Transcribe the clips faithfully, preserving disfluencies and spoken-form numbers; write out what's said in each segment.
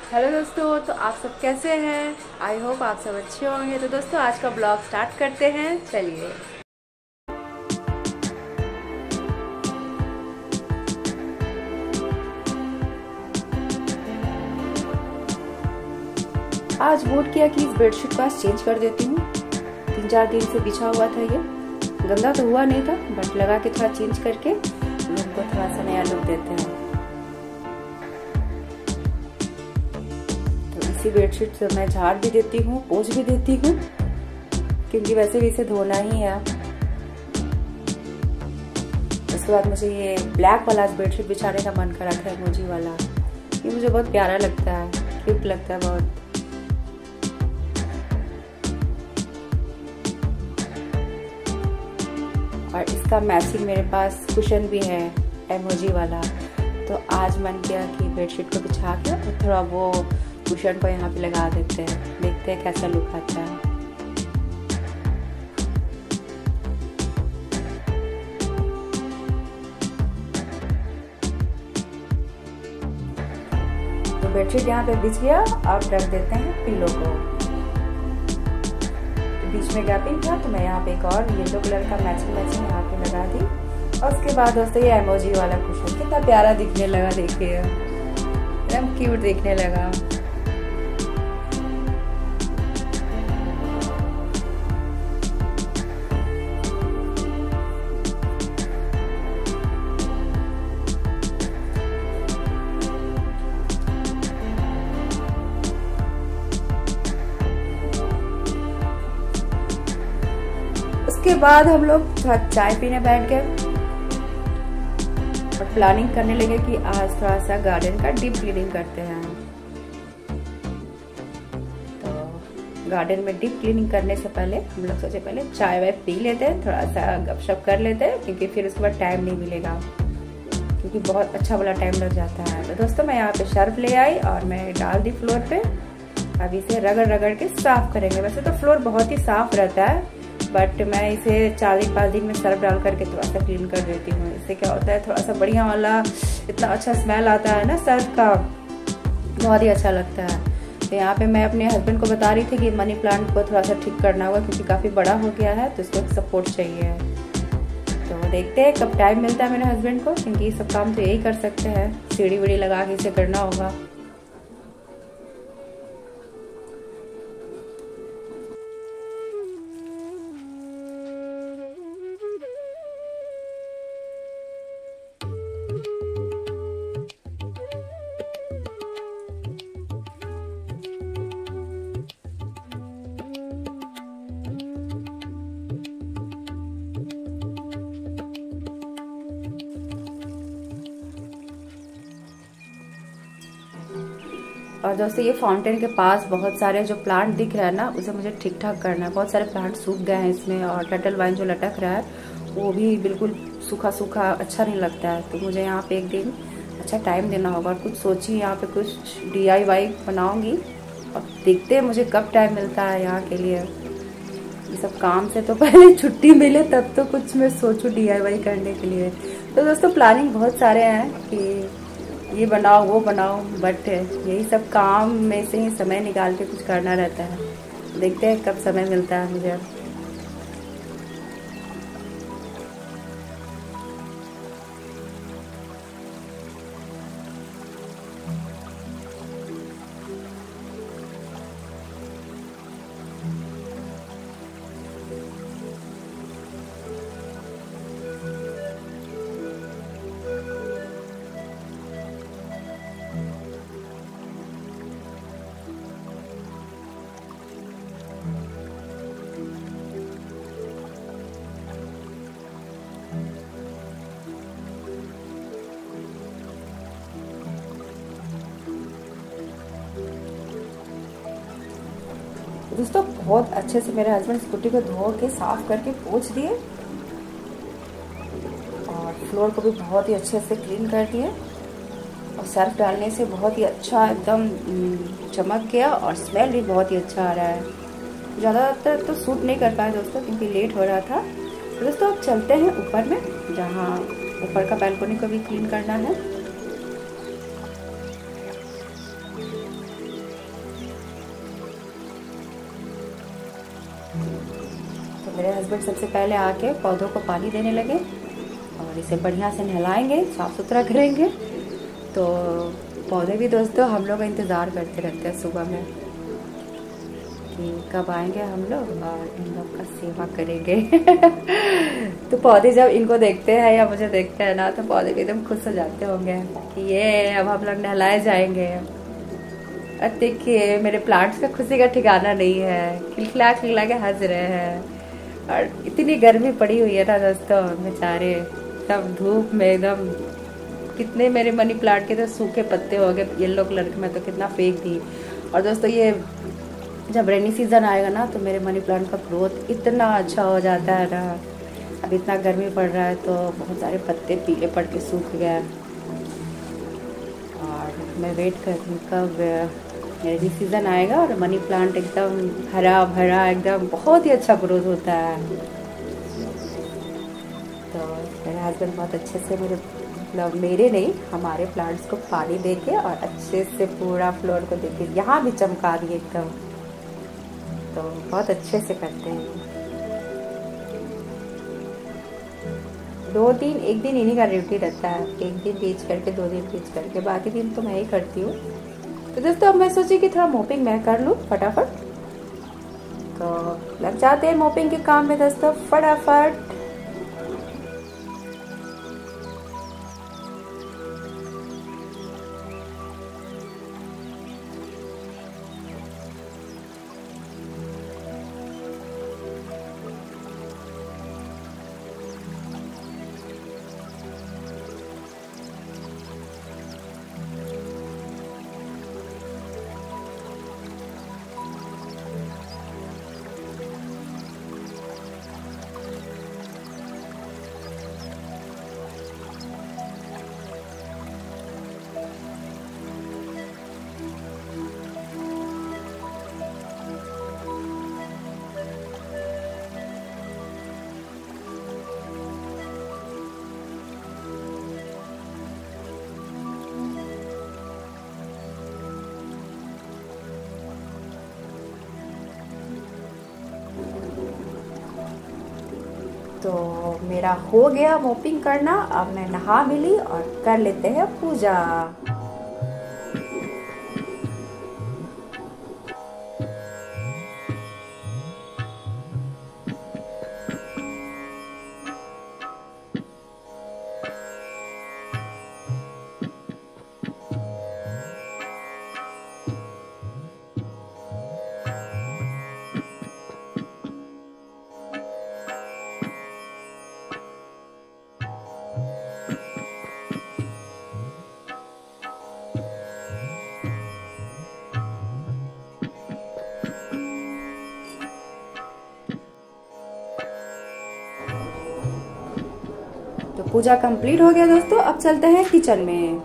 Hello दोस्तों, तो आप सब कैसे हैं। आई होप आप सब अच्छे होंगे। तो दोस्तों आज का ब्लॉग स्टार्ट करते हैं, चलिए। आज मूड किया कि इस बेडशीट को आज चेंज कर देती हूँ। तीन चार दिन से बिछा हुआ था, ये गंदा तो हुआ नहीं था, बट लगा के थोड़ा चेंज करके रूम को थोड़ा सा नया लुक देते हैं। तो इसी बेडशीट से मैं झाड़ भी देती हूँ, पोंछ भी देती हूँ, क्योंकि वैसे भी इसे धोना ही है। उसके बाद मुझे ये ब्लैक वाला बेडशीट बिछाने का मन करा था, इमोजी वाला। ये मुझे बहुत प्यारा लगता है, क्यूट लगता है बहुत। और इसका मैचिंग मेरे पास कुशन भी है, इमोजी वाला। तो आज मन किया कि बेडशीट को बिछा के और थोड़ा वो कुशन को यहाँ पे लगा देते हैं, देखते हैं कैसा लुक आता है। तो बेडशीट यहाँ पे बिछ गया। अब रख देते हैं पिलो को। तो बीच में गैपिंग था, तो मैं यहाँ पे एक और येलो कलर का मैचिंग मैचिंग यहाँ पे लगा दी। और उसके बाद दोस्तों ये इमोजी वाला कुशन कितना प्यारा दिखने लगा, देखिए एकदम क्यूट दिखने लगा। उसके बाद हम लोग थोड़ा चाय पीने बैठ गए और प्लानिंग करने लगे कि आज थोड़ा सा गार्डन का डीप क्लीनिंग करते हैं। तो गार्डन में डीप क्लीनिंग करने से पहले हम लोग सोचे पहले चाय वाय पी लेते हैं, थोड़ा सा गपशप कर लेते हैं, क्योंकि फिर उसके बाद टाइम नहीं मिलेगा, क्योंकि बहुत अच्छा वाला टाइम लग जाता है। तो दोस्तों मैं यहाँ पे सर्फ ले आई और मैं डाल दी फ्लोर पे। अब इसे रगड़ रगड़ के साफ करेंगे। वैसे तो फ्लोर बहुत ही साफ रहता है, बट मैं इसे चार दिन पाँच दिन में सर्फ डाल करके थोड़ा सा क्लीन कर देती हूँ। इससे क्या होता है, थोड़ा सा बढ़िया वाला इतना अच्छा स्मेल आता है ना सर्फ का, बहुत ही अच्छा लगता है। तो यहाँ पे मैं अपने हस्बैंड को बता रही थी कि मनी प्लांट को थोड़ा सा ठीक करना होगा, क्योंकि काफ़ी बड़ा हो गया है, तो इसको सपोर्ट चाहिए। तो देखते हैं कब टाइम मिलता है मेरे हस्बैंड को, क्योंकि सब काम तो यही कर सकते हैं, सीढ़ी वीढ़ी लगा के इसे करना होगा। और दोस्तों ये फाउंटेन के पास बहुत सारे जो प्लांट दिख रहा है ना, उसे मुझे ठीक ठाक करना है। बहुत सारे प्लांट सूख गए हैं इसमें, और टर्टल वाइन जो लटक रहा है वो भी बिल्कुल सूखा सूखा अच्छा नहीं लगता है। तो मुझे यहाँ पे एक दिन अच्छा टाइम देना होगा, और कुछ सोची यहाँ पे कुछ डी आई वाई बनाऊंगी, और देखते हैं मुझे कब टाइम मिलता है यहाँ के लिए। ये सब काम से तो पहले छुट्टी मिले तब तो कुछ मैं सोचूं डी आई वाई करने के लिए। तो दोस्तों प्लानिंग बहुत सारे हैं कि ये बनाओ वो बनाओ, बट यही सब काम में से ही समय निकाल के कुछ करना रहता है। देखते हैं कब समय मिलता है मुझे। दोस्तों बहुत अच्छे से मेरे हस्बैंड स्कूटी को धो के साफ करके पोंछ दिए, और फ्लोर को भी बहुत ही अच्छे से क्लीन कर दिए, और सर्फ डालने से बहुत ही अच्छा एकदम चमक गया, और स्मेल भी बहुत ही अच्छा आ रहा है। ज़्यादातर तो सूट नहीं कर पाया दोस्तों, क्योंकि लेट हो रहा था। तो दोस्तों अब चलते हैं ऊपर में, जहाँ ऊपर का बैल्कनी को भी क्लीन करना है। मेरे हस्बैंड सबसे पहले आके पौधों को पानी देने लगे और इसे बढ़िया से नहलाएंगे, साफ़ सुथरा करेंगे। तो पौधे भी दोस्तों हम लोग का इंतज़ार करते रहते हैं सुबह में कि कब आएंगे हम लोग और इन लोग का सेवा करेंगे। तो पौधे जब इनको देखते हैं या मुझे देखते हैं ना, तो पौधे भी एकदम खुश हो जाते होंगे कि ये अब हम लोग नहलाए जाएंगे। और देखिए मेरे प्लांट्स का खुशी का ठिकाना नहीं है, खिलखिला खिलखिला के हंस रहे हैं। और इतनी गर्मी पड़ी हुई है ना दोस्तों, बेचारे तब धूप में एकदम, कितने मेरे मनी प्लांट के तो सूखे पत्ते हो गए येलो कलर के, मैं तो कितना फेंक दी। और दोस्तों ये जब रेनी सीजन आएगा ना, तो मेरे मनी प्लांट का ग्रोथ इतना अच्छा हो जाता है ना। अब इतना गर्मी पड़ रहा है तो बहुत सारे पत्ते पीले पड़ के सूख गए। और मैं वेट कर रही हूँ कब रेनी सीजन आएगा और मनी प्लांट एकदम हरा भरा, एकदम बहुत ही अच्छा ग्रोथ होता है। तो मेरे हस्बैंड बहुत अच्छे से मेरे मतलब मेरे नहीं हमारे प्लांट्स को पानी देके और अच्छे से पूरा फ्लोर को देके यहाँ भी चमका दिए एकदम। तो बहुत अच्छे से करते हैं। दो दिन एक दिन इन्हीं का ड्यूटी रहता है, एक दिन बीच करके दो दिन बीच करके, बाकी दिन तो मैं ही करती हूँ। तो दोस्तों अब मैं सोची कि थोड़ा मोपिंग मैं कर लूँ फटाफट। तो लग जाते हैं मोपिंग के काम में दोस्तों फटाफट। तो मेरा हो गया मोपिंग करना, अब मैं नहा भी ली और कर लेते हैं पूजा। तो पूजा कंप्लीट हो गया दोस्तों, अब चलते हैं किचन में।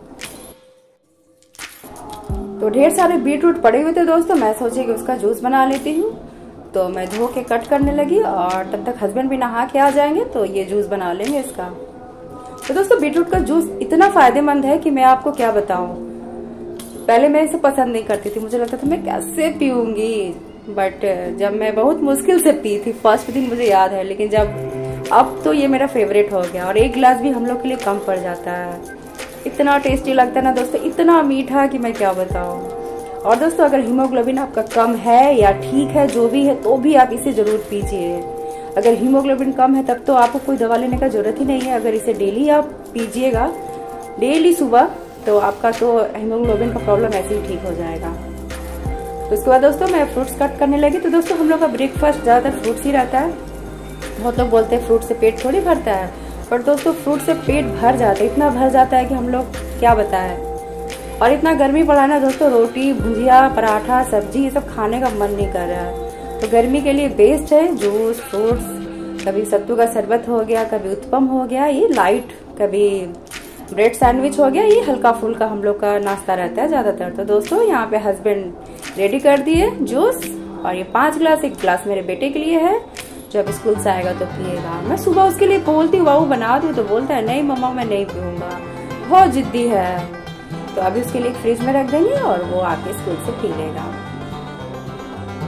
तो ढेर सारे बीटरूट पड़े हुए थे दोस्तों, मैं सोची कि उसका जूस बना लेती हूँ। तो मैं धो के कट करने लगी और तब तक हस्बैंड भी नहा के आ जाएंगे तो ये जूस बना लेंगे इसका। तो दोस्तों बीटरूट का जूस इतना फायदेमंद है कि मैं आपको क्या बताऊं। पहले मैं इसे पसंद नहीं करती थी, मुझे लगता था मैं कैसे पीऊंगी, बट जब मैं बहुत मुश्किल से पी थी फर्स्ट दिन मुझे याद है, लेकिन जब अब तो ये मेरा फेवरेट हो गया और एक गिलास भी हम लोग के लिए कम पड़ जाता है। इतना टेस्टी लगता है ना दोस्तों, इतना मीठा कि मैं क्या बताऊं। और दोस्तों अगर हीमोग्लोबिन आपका कम है या ठीक है जो भी है, तो भी आप इसे जरूर पीजिए। अगर हीमोग्लोबिन कम है तब तो आपको कोई दवा लेने का जरूरत ही नहीं है। अगर इसे डेली आप पीजिएगा, डेली सुबह, तो आपका तो हीमोग्लोबिन का प्रॉब्लम ऐसे ही ठीक हो जाएगा। तो उसके बाद दोस्तों मैं फ्रूट्स कट करने लगी। तो दोस्तों हम लोग का ब्रेकफास्ट ज्यादातर फ्रूट्स ही रहता है। बहुत लोग बोलते हैं फ्रूट से पेट थोड़ी भरता है, पर दोस्तों फ्रूट से पेट भर जाता है, इतना भर जाता है कि हम लोग क्या बताएं। और इतना गर्मी पड़ा ना दोस्तों, रोटी भुजिया पराठा सब्जी ये सब खाने का मन नहीं कर रहा है। तो गर्मी के लिए बेस्ट है जूस फ्रूट्स, कभी सत्तू का शरबत हो गया, कभी उत्पम हो गया, ये लाइट, कभी ब्रेड सैंडविच हो गया, ये हल्का फुल्का हम लोग का नाश्ता रहता है ज्यादातर। तो दोस्तों यहाँ पे हस्बैंड रेडी कर दिए जूस, और ये पांच गिलास, एक गिलास मेरे बेटे के लिए है, जब स्कूल से आएगा तो पिएगा। मैं सुबह उसके लिए बोलती हूँ बाबू बना दू, तो बोलता है नहीं मम्मा मैं नहीं पीऊंगा, बहुत जिद्दी है। तो अभी उसके लिए फ्रिज में रख देंगे और वो आके स्कूल से पी लेगा।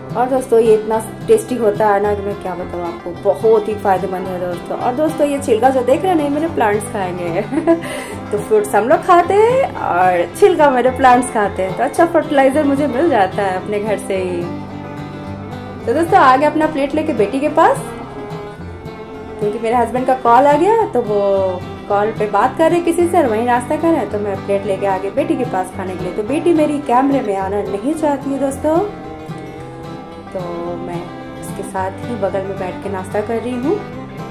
और दोस्तों ये इतना टेस्टी होता है ना कि मैं क्या बताऊँ आपको, बहुत ही फायदेमंद है दोस्तों। और दोस्तों ये छिलका जो देख रहे हैं नहीं, मेरे प्लांट्स खाएंगे तो फ्रूट्स हम लोग खाते हैं और छिलका मेरे प्लांट्स खाते हैं, तो अच्छा फर्टिलाइजर मुझे मिल जाता है अपने घर से ही। तो दोस्तों आगे अपना प्लेट लेके बेटी के पास, क्योंकि मेरे हस्बैंड का कॉल आ गया तो वो कॉल पे बात कर रहे किसी से और वहीं नाश्ता कर रहे हैं, तो मैं प्लेट लेके आगे बेटी के पास खाने के लिए। तो बेटी मेरी कैमरे में आना नहीं चाहती है दोस्तों, तो मैं उसके साथ ही बगल में बैठ के नाश्ता कर रही हूँ।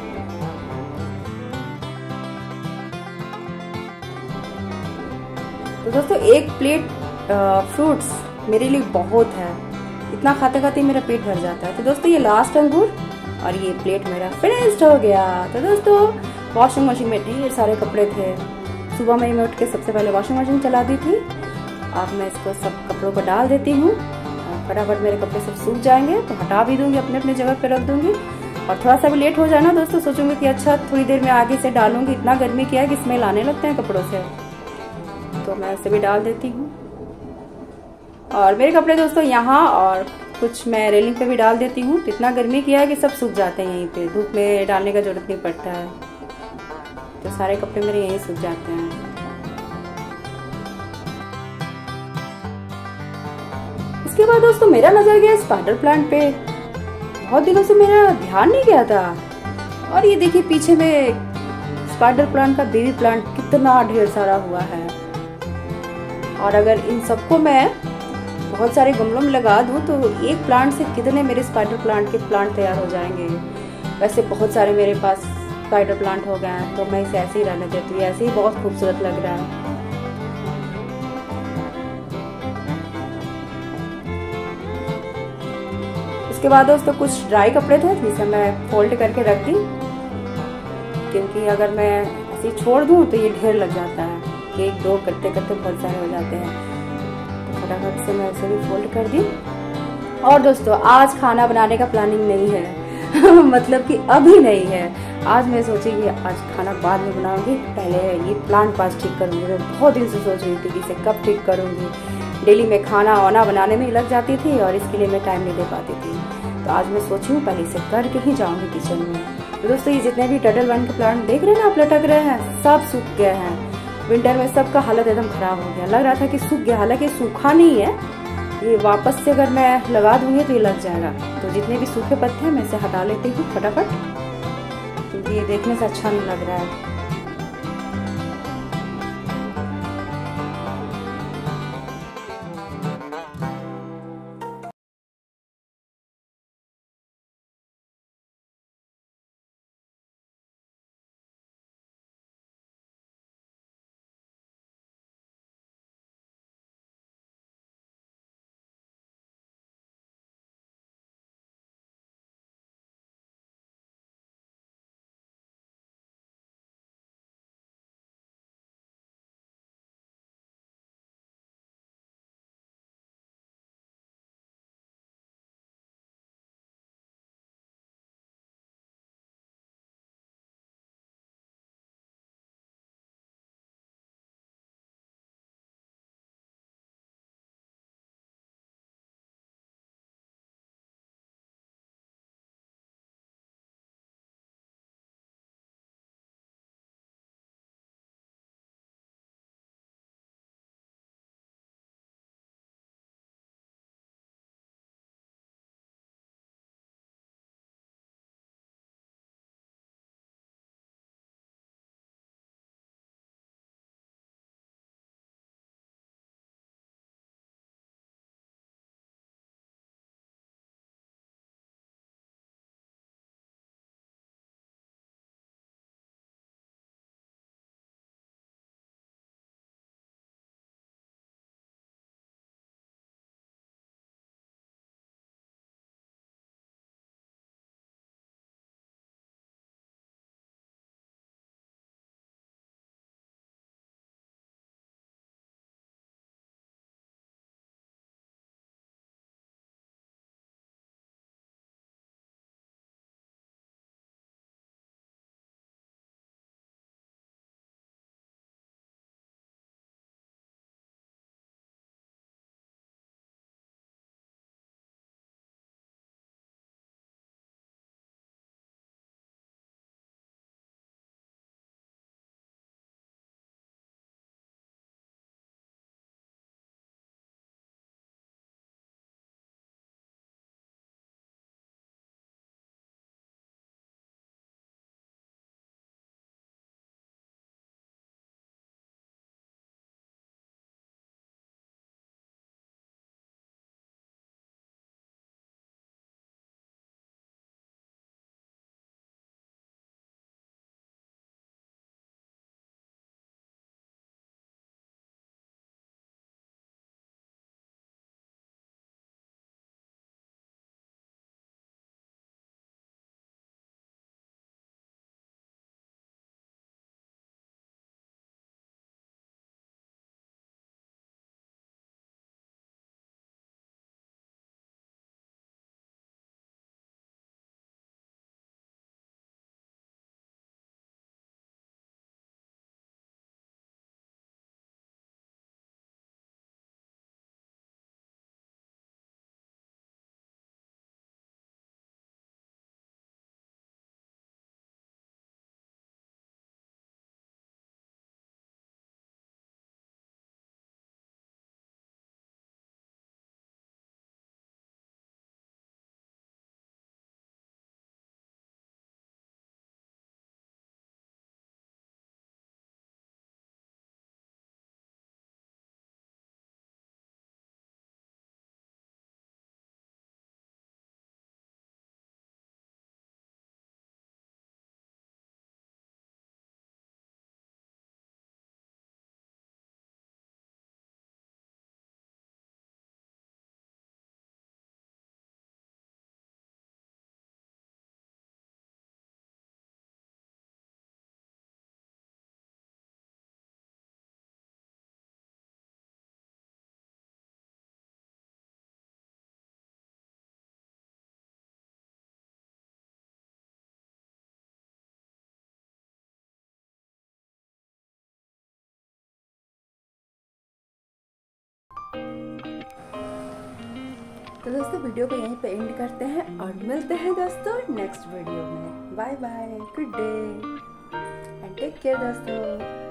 तो दोस्तों एक प्लेट फ्रूट्स मेरे लिए बहुत है, इतना खाते खाते मेरा पेट भर जाता है। तो दोस्तों ये लास्ट अंगूर और ये प्लेट मेरा फिनिश्ड हो गया। तो दोस्तों वॉशिंग मशीन में ढेर सारे कपड़े थे, सुबह में मैं उठ के सबसे पहले वॉशिंग मशीन चला दी थी। अब मैं इसको सब कपड़ों को डाल देती हूँ, फटाफट मेरे कपड़े सब सूख जाएंगे तो हटा भी दूंगी, अपने अपने जगह पे रख दूंगी। और थोड़ा सा भी लेट हो जाए ना दोस्तों, सोचूंगी कि अच्छा थोड़ी देर में आगे से डालूंगी, इतना गर्मी किया है कि स्मेल आने लगते हैं कपड़ों से, तो मैं इसे भी डाल देती हूँ। और मेरे कपड़े दोस्तों यहाँ और कुछ मैं रेलिंग पे भी डाल देती हूँ, तो इतना गर्मी किया है कि सब सूख जाते हैं यहीं पे, धूप में डालने का जरूरत नहीं पड़ता है, तो सारे कपड़े मेरे यहीं सूख जाते हैं। इसके बाद दोस्तों मेरा नजर गया स्पाइडर प्लांट पे, बहुत दिनों से मेरा ध्यान नहीं गया था। और ये देखिए पीछे में स्पाइडर प्लांट का बेबी प्लांट कितना ढेर सारा हुआ है। और अगर इन सबको मैं बहुत सारे गमलों में लगा दूं तो एक प्लांट से कितने मेरे स्पाइडर प्लांट के प्लांट तैयार हो जाएंगे। वैसे बहुत सारे मेरे पास स्पाइडर प्लांट हो गए हैं, तो मैं इसे ऐसे ही रहने देती हूँ, ऐसे ही बहुत खूबसूरत लग रहा है। उसके बाद दोस्तों कुछ ड्राई कपड़े थे जिसे मैं फोल्ड करके रख दी, क्योंकि अगर मैं ऐसे छोड़ दूं तो ये ढेर लग जाता है, एक दो करते करते बहुत सारे हो जाते हैं, तो फटाफट से मैं इसे भी फोल्ड कर दी। और दोस्तों आज खाना बनाने का प्लानिंग नहीं है मतलब कि अभी नहीं है, आज मैं सोची कि आज खाना बाद में बनाऊंगी, पहले ये प्लांट पास ठीक करूंगी। मैं बहुत दिन से सोच रही थी कि इसे कब ठीक करूंगी, डेली में खाना वाना बनाने में ही लग जाती थी और इसके लिए मैं टाइम नहीं दे पाती थी, तो आज मैं सोची हूँ पहले इसे करके ही जाऊंगी किचन में। तो दोस्तों ये जितने भी टर्टल वन के प्लांट देख रहे हैं ना आप लटक रहे हैं, सब सूख गए हैं, विंटर में सबका हालत एकदम खराब हो गया, लग रहा था कि सूख गया, हालांकि सूखा नहीं है, ये वापस से अगर मैं लगा दूंगी तो ये लग जाएगा। तो जितने भी सूखे पत्ते हैं मैं इसे हटा लेती हूँ फटाफट, क्योंकि ये देखने से अच्छा नहीं लग रहा है। तो दोस्तों वीडियो को यहीं पे एंड करते हैं और मिलते हैं दोस्तों नेक्स्ट वीडियो में। Bye bye, good day and take care दोस्तों।